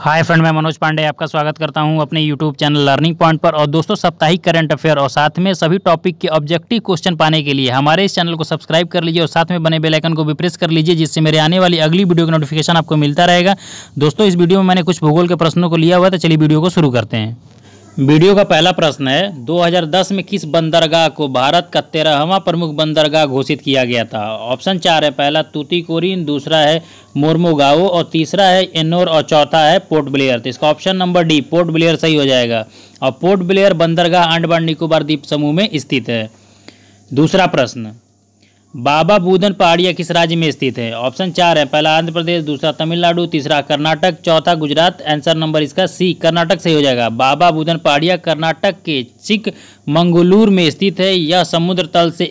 Hi friend, मैं मनोज पांडे आपका स्वागत करता हूं अपने यूट्यूब चैनल लर्निंग पॉइंट पर। और दोस्तों, साप्ताहिक करंट अफेयर और साथ में सभी टॉपिक के ऑब्जेक्टिव क्वेश्चन पाने के लिए हमारे इस चैनल को सब्सक्राइब कर लीजिए और साथ में बने बेल आइकन को भी प्रेस कर लीजिए, जिससे मेरे आने वाली अगली वीडियो का नोटिफिकेशन आपको मिलता रहेगा। दोस्तों, इस वीडियो में मैंने कुछ भूगोल के प्रश्नों को लिया हुआ है, तो चलिए वीडियो को शुरू करते हैं। वीडियो का पहला प्रश्न है, 2010 में किस बंदरगाह को भारत का 13वां प्रमुख बंदरगाह घोषित किया गया था? ऑप्शन 4 है, पहला तूतीकोरिन, दूसरा है मोरमुगाओ और तीसरा है एन्नोर और चौथा है पोर्ट ब्लेयर। तो इसका option number D Port Blair सही हो जाएगा। और पोर्ट ब्लेयर बंदरगाह अंडमान निकोबार द्वीप समूह में स्थित है। दूसरा प्रश्न, बाबा बूदन पहाड़ियाँ किस राज्य में स्थित है? ऑप्शन 4 है, पहला आंध्र प्रदेश, दूसरा तमिलनाडु, तीसरा कर्नाटक, चौथा गुजरात। आंसर नंबर इसका सी कर्नाटक सही हो जाएगा। बाबा बूदन पहाड़ियाँ कर्नाटक के चिकमंगलूर में स्थित है। यह समुद्र तल से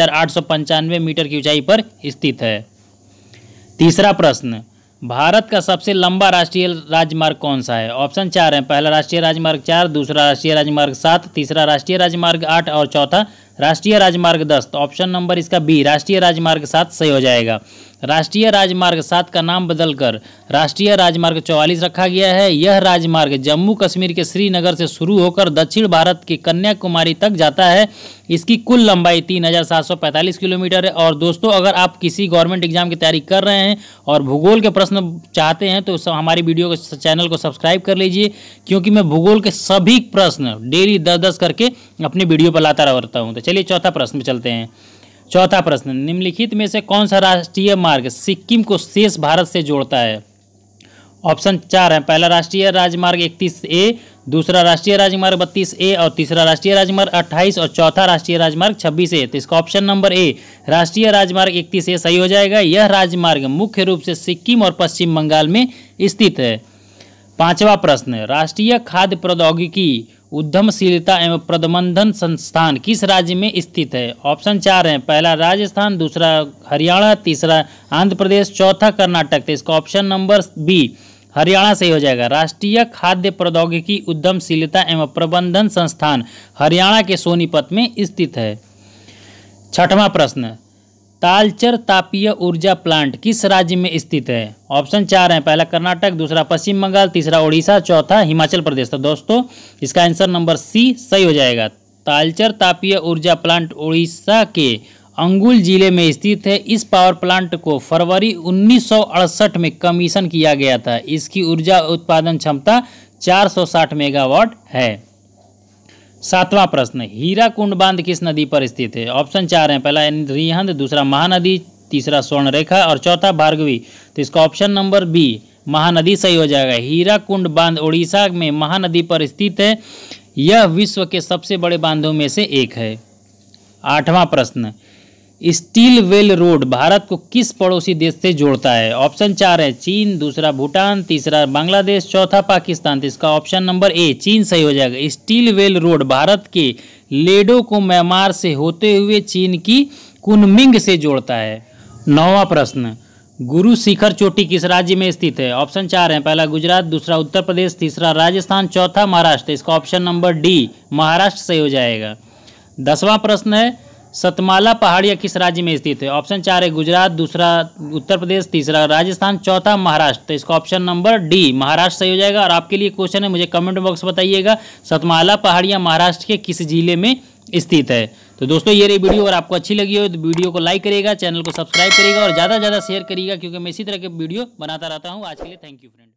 1895 मीटर की ऊंचाई पर स्थित है। तीसरा प्रश्न, भारत का सबसे लंबा राष्ट्रीय राजमार्ग कौन सा है? ऑप्शन 4 है, पहला राष्ट्रीय राजमार्ग 4, दूसरा राष्ट्रीय राजमार्ग 7, तीसरा राष्ट्रीय राजमार्ग 8 और चौथा राष्ट्रीय राजमार्ग 10। तो ऑप्शन नंबर इसका बी राष्ट्रीय राजमार्ग 7 सही हो जाएगा। राष्ट्रीय राजमार्ग 7 का नाम बदलकर राष्ट्रीय राजमार्ग 44 रखा गया है। यह राजमार्ग जम्मू कश्मीर के श्रीनगर से शुरू होकर दक्षिण भारत के कन्याकुमारी तक जाता है। इसकी कुल लंबाई 3745 किलोमीटर है। और दोस्तों, अगर आप किसी गवर्नमेंट एग्जाम की तैयारी कर रहे हैं और भूगोल के प्रश्न चाहते हैं तो हमारी वीडियो को चैनल को सब्सक्राइब कर लीजिए, क्योंकि मैं भूगोल के सभी प्रश्न डेली 10-10 करके अपनी वीडियो पर लाता रहता हूँ। तो चलिए चौथा प्रश्न में चलते हैं। चौथा प्रश्न, निम्नलिखित में से कौन सा राष्ट्रीय मार्ग सिक्किम को शेष भारत से जोड़ता है? ऑप्शन 4 है, पहला राष्ट्रीय राजमार्ग 31A, दूसरा राष्ट्रीय राजमार्ग 32A और तीसरा राष्ट्रीय राजमार्ग 28 और चौथा राष्ट्रीय राजमार्ग 26A। तो इसका ऑप्शन नंबर ए राष्ट्रीय राजमार्ग 31A सही हो जाएगा। यह राजमार्ग मुख्य रूप से सिक्किम और पश्चिम बंगाल में स्थित है। पांचवा प्रश्न, राष्ट्रीय खाद्य प्रौद्योगिकी उद्यमशीलता एवं प्रबंधन संस्थान किस राज्य में स्थित है? ऑप्शन 4 है, पहला राजस्थान, दूसरा हरियाणा, तीसरा आंध्र प्रदेश, चौथा कर्नाटक। तो इसका ऑप्शन नंबर बी हरियाणा सही हो जाएगा। राष्ट्रीय खाद्य प्रौद्योगिकी उद्यमशीलता एवं प्रबंधन संस्थान हरियाणा के सोनीपत में स्थित है। छठवां प्रश्न, तालचर तापीय ऊर्जा प्लांट किस राज्य में स्थित है? ऑप्शन 4 है, पहला कर्नाटक, दूसरा पश्चिम बंगाल, तीसरा उड़ीसा, चौथा हिमाचल प्रदेश। तो दोस्तों, इसका आंसर नंबर सी सही हो जाएगा। तालचर तापीय ऊर्जा प्लांट उड़ीसा के अंगुल जिले में स्थित है। इस पावर प्लांट को फरवरी 1968 में कमीशन किया गया था। इसकी ऊर्जा उत्पादन क्षमता 460 मेगावाट है। सातवां प्रश्न, हीराकुंड बांध किस नदी पर स्थित है? ऑप्शन 4 है, पहला रिहंद, दूसरा महानदी, तीसरा स्वर्णरेखा और चौथा भार्गवी। तो इसका ऑप्शन नंबर बी महानदी सही हो जाएगा। हीराकुंड बांध उड़ीसा में महानदी पर स्थित है। यह विश्व के सबसे बड़े बांधों में से एक है। आठवां प्रश्न, स्टील वेल रोड भारत को किस पड़ोसी देश से जोड़ता है? ऑप्शन 4 है, चीन, दूसरा भूटान, तीसरा बांग्लादेश, चौथा पाकिस्तान। तो इसका ऑप्शन नंबर ए चीन सही हो जाएगा। स्टील वेल रोड भारत के लेडो को म्यांमार से होते हुए चीन की कुनमिंग से जोड़ता है। नौवां प्रश्न, गुरु शिखर चोटी किस राज्य में स्थित है? ऑप्शन 4 है, पहला गुजरात, दूसरा उत्तर प्रदेश, तीसरा राजस्थान, चौथा महाराष्ट्र। इसका ऑप्शन नंबर डी महाराष्ट्र सही हो जाएगा। 10वां प्रश्न है, सतमाला पहाड़ियाँ किस राज्य में स्थित है? ऑप्शन 4 है, गुजरात, दूसरा उत्तर प्रदेश, तीसरा राजस्थान, चौथा महाराष्ट्र। तो इसका ऑप्शन नंबर डी महाराष्ट्र सही हो जाएगा। और आपके लिए क्वेश्चन है, मुझे कमेंट बॉक्स बताइएगा, सतमाला पहाड़ियाँ महाराष्ट्र के किस जिले में स्थित है? तो दोस्तों, ये रही वीडियो। और आपको अच्छी लगी हो तो वीडियो को लाइक करिएगा, चैनल को सब्सक्राइब करिएगा और ज़्यादा से ज़्यादा शेयर करिएगा, क्योंकि मैं इसी तरह के वीडियो बनाता रहता हूँ। आज के लिए थैंक यू फ्रेंड।